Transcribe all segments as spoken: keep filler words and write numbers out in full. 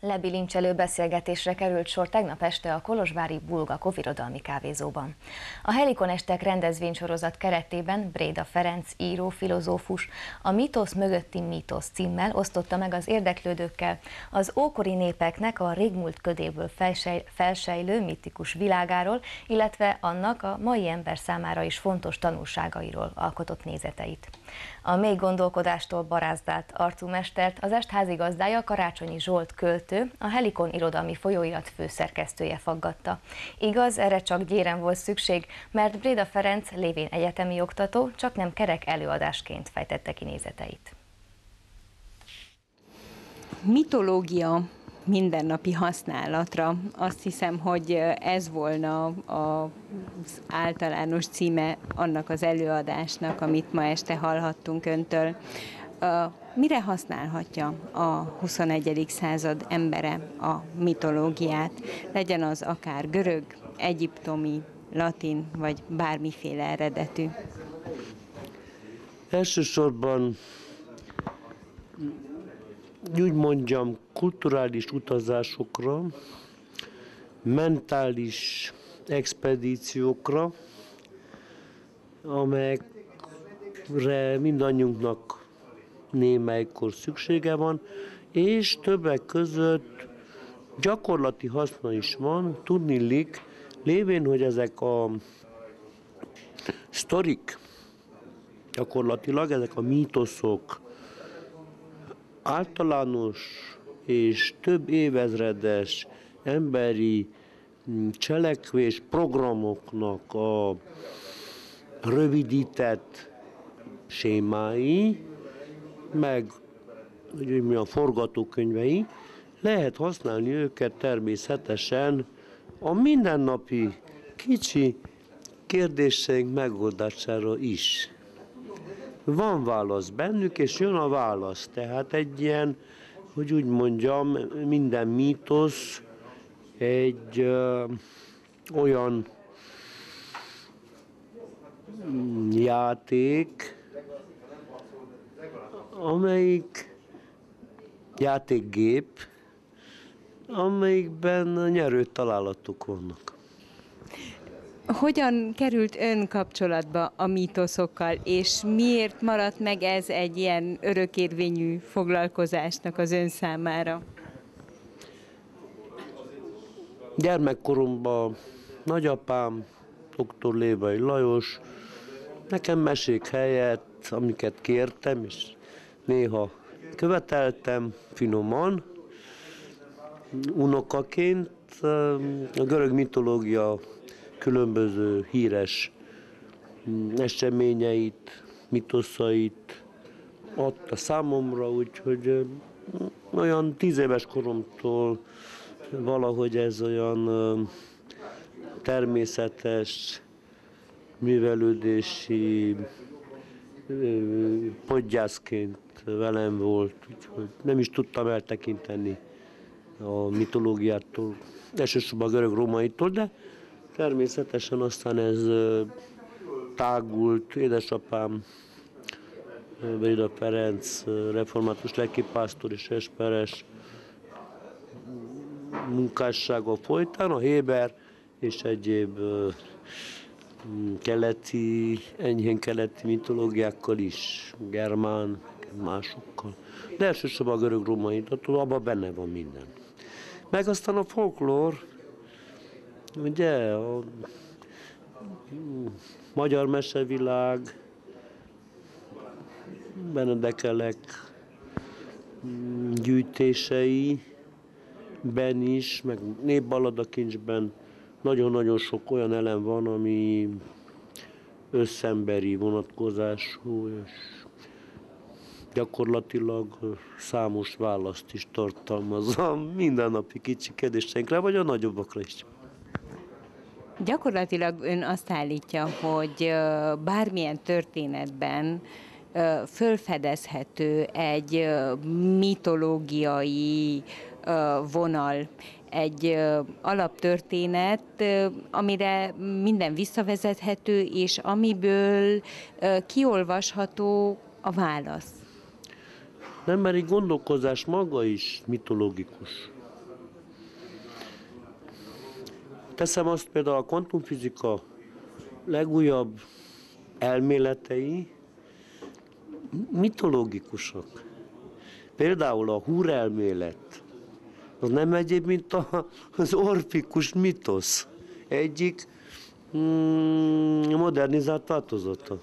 Lebilincselő beszélgetésre került sor tegnap este a kolozsvári Bulgakov kovirodalmi kávézóban. A Helikon Estek rendezvénysorozat keretében Bréda Ferenc író, filozófus a Mítosz mögötti mítosz címmel osztotta meg az érdeklődőkkel az ókori népeknek a régmúlt ködéből felsej, felsejlő mitikus világáról, illetve annak a mai ember számára is fontos tanulságairól alkotott nézeteit. A mély gondolkodástól barázdált arcú mestert az est házigazdája, Karácsonyi Zsolt költő, a Helikon irodalmi folyóirat főszerkesztője faggatta. Igaz, erre csak gyéren volt szükség, mert Bréda Ferenc lévén egyetemi oktató csak nem kerek előadásként fejtette ki nézeteit. Mitológia mindennapi használatra. Azt hiszem, hogy ez volna az általános címe annak az előadásnak, amit ma este hallhattunk öntől. Mire használhatja a huszonegyedik század embere a mitológiát? Legyen az akár görög, egyiptomi, latin, vagy bármiféle eredetű. Elsősorban úgy mondjam, kulturális utazásokra, mentális expedíciókra, amelyekre mindannyiunknak némelykor szüksége van, és többek között gyakorlati haszna is van, tudniillik, lévén, hogy ezek a sztorik, gyakorlatilag ezek a mítoszok általános és több évezredes emberi cselekvés programoknak a rövidített sémái, meg hogy mi a forgatókönyvei, lehet használni őket természetesen a mindennapi kicsi kérdéseink megoldására is. Van válasz bennük, és jön a válasz. Tehát egy ilyen, hogy úgy mondjam, minden mítosz egy ö, olyan játék, amelyik játékgép, amelyikben nyerő találatok vannak. Hogyan került ön kapcsolatba a mítoszokkal, és miért maradt meg ez egy ilyen örökérvényű foglalkozásnak az ön számára? Gyermekkoromban nagyapám, doktor Lévai Lajos, nekem mesék helyett, amiket kértem, és néha követeltem finoman, unokaként a görög mitológia különböző híres eseményeit, mitoszait adta számomra, úgyhogy olyan tíz éves koromtól valahogy ez olyan természetes művelődési podgyászként velem volt, úgyhogy nem is tudtam eltekinteni a mitológiától, elsősorban a görög-rómaitól, de természetesen aztán ez tágult. Édesapám Bréda Ferenc református lelkipásztor és esperes munkássága folytán a héber és egyéb keleti, enyhén keleti mitológiákkal is, germán, másokkal. De elsősorban a görög-római, abban benne van minden. Meg aztán a folklór, ugye, a magyar mesevilág, Benedekelek gyűjtéseiben is, meg népballadakincsben nagyon-nagyon sok olyan elem van, ami összemberi vonatkozású, és gyakorlatilag számos választ is tartalmaz a mindennapi kicsi kérdéseinkre, vagy a nagyobbakra is. Gyakorlatilag ön azt állítja, hogy bármilyen történetben fölfedezhető egy mitológiai vonal, egy alaptörténet, amire minden visszavezethető, és amiből kiolvasható a válasz. Nem, mert egy gondolkozás maga is mitológikus. Teszem azt, például a kvantumfizika legújabb elméletei mitológikusak. Például a Húr elmélet, az nem egyéb, mint a, az orfikus mitosz. Egyik mm, modernizált változata.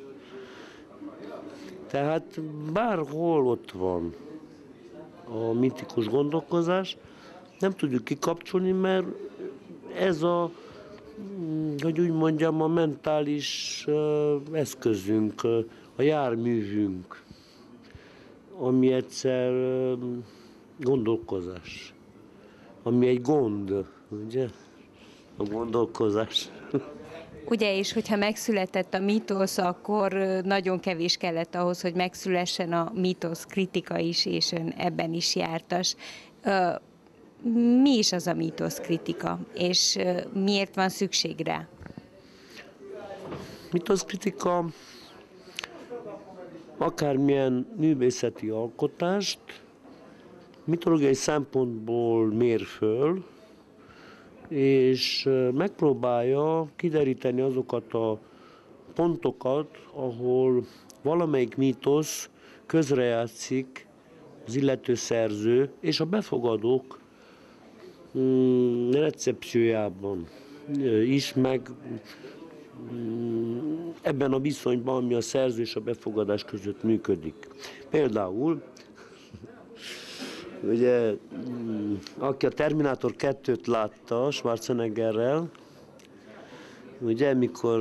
Tehát bárhol ott van a mitikus gondolkozás, nem tudjuk kikapcsolni, mert ez a, hogy úgy mondjam, a mentális eszközünk, a járművünk, ami egyszer gondolkozás, ami egy gond, ugye? A gondolkozás. Ugye, és hogyha megszületett a mítosz, akkor nagyon kevés kellett ahhoz, hogy megszülessen a mítosz kritika is, és ön ebben is jártas. Mi is az a mítosz kritika, és miért van szükség rá? Mítosz kritika akármilyen művészeti alkotást mitológiai szempontból mér föl, és megpróbálja kideríteni azokat a pontokat, ahol valamelyik mítosz közrejátszik az illető szerző és a befogadók mm, recepciójában is, meg mm, ebben a viszonyban, ami a szerző és a befogadás között működik. Például ugye, aki a Terminátor kettőt látta Schwarzeneggerrel, ugye, mikor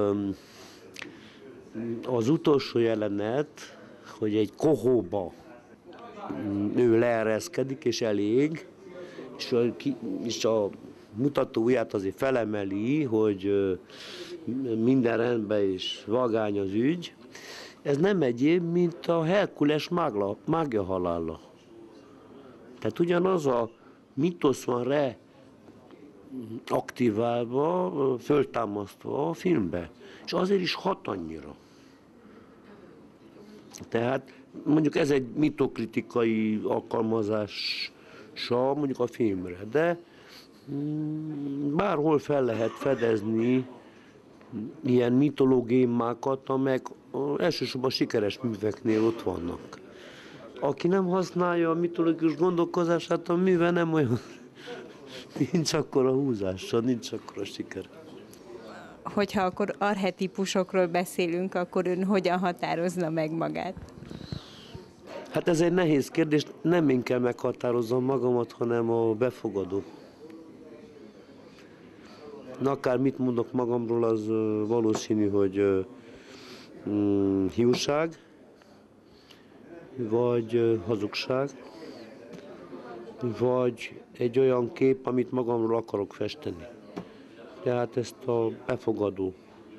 az utolsó jelenet, hogy egy kohóba ő leereszkedik és elég, és a, és a mutató ujját azért felemeli, hogy minden rendben és vagány az ügy. Ez nem egyéb, mint a Herkules mágla, mágia halála. Tehát ugyanaz a mitosz van reaktiválva, föltámasztva a filmbe. És azért is hat annyira. Tehát mondjuk ez egy mitokritikai alkalmazása mondjuk a filmre, de bárhol fel lehet fedezni ilyen mitológiákat, amelyek elsősorban sikeres műveknél ott vannak. Aki nem használja a mitológikus gondolkozását, a műve nem olyan, nincs akkora húzása, nincs akkora siker. Hogyha akkor archetipusokról beszélünk, akkor ön hogyan határozna meg magát? Hát ez egy nehéz kérdés, nem én kell meghatározzam magamat, hanem a befogadó. Na, akár mit mondok magamról, az valószínű, hogy mm, hiúság, vagy hazugság, vagy egy olyan kép, amit magamról akarok festeni. Tehát ezt a befogadó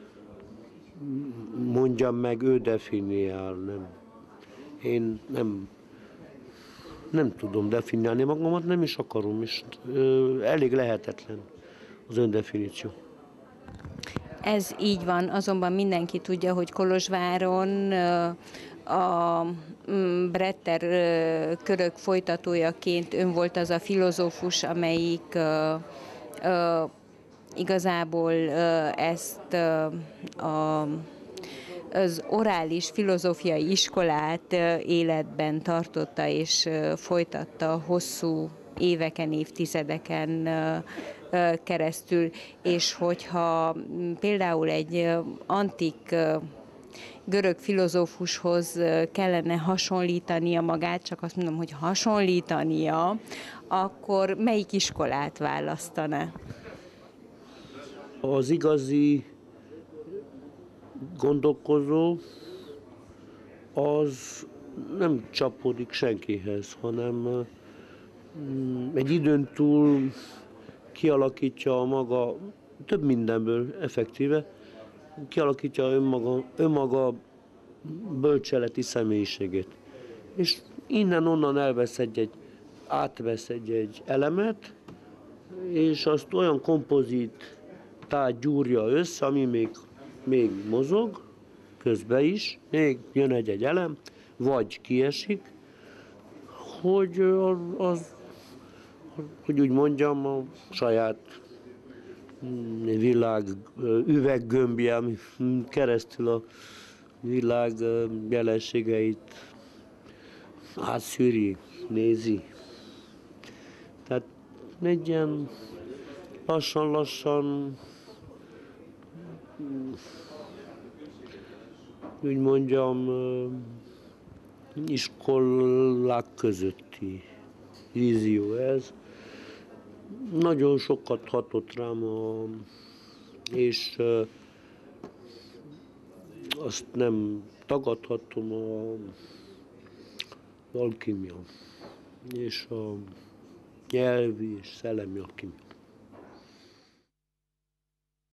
mondjam meg, ő definiál, nem. Én nem, nem tudom definiálni magamat, nem is akarom, és elég lehetetlen az öndefiníció. Ez így van, azonban mindenki tudja, hogy Kolozsváron a Bretter körök folytatójaként ön volt az a filozófus, amelyik igazából ezt a az orális filozófiai iskolát életben tartotta és folytatta hosszú éveken, évtizedeken keresztül, és hogyha például egy antik görög filozófushoz kellene hasonlítania magát, csak azt mondom, hogy hasonlítania, akkor melyik iskolát választaná? Az igazi gondolkozó az nem csapódik senkihez, hanem egy időn túl kialakítja a maga, több mindenből effektíve, kialakítja önmaga, önmaga bölcseleti személyiségét. És innen-onnan elvesz egy-egy, átvesz egy-egy elemet, és azt olyan kompozit tárgy gyúrja össze, ami még még mozog, közben is, még jön egy-egy elem, vagy kiesik, hogy az, hogy úgy mondjam, a saját világ üveggömbje, ami keresztül a világ jelenségeit átszűri, nézi. Tehát egy ilyen lassan-lassan, úgy mondjam, iskolák közötti vízió ez. Nagyon sokat hatott rám, a, és uh, azt nem tagadhatom, a alkimia és a nyelvi és szellemi alkimia.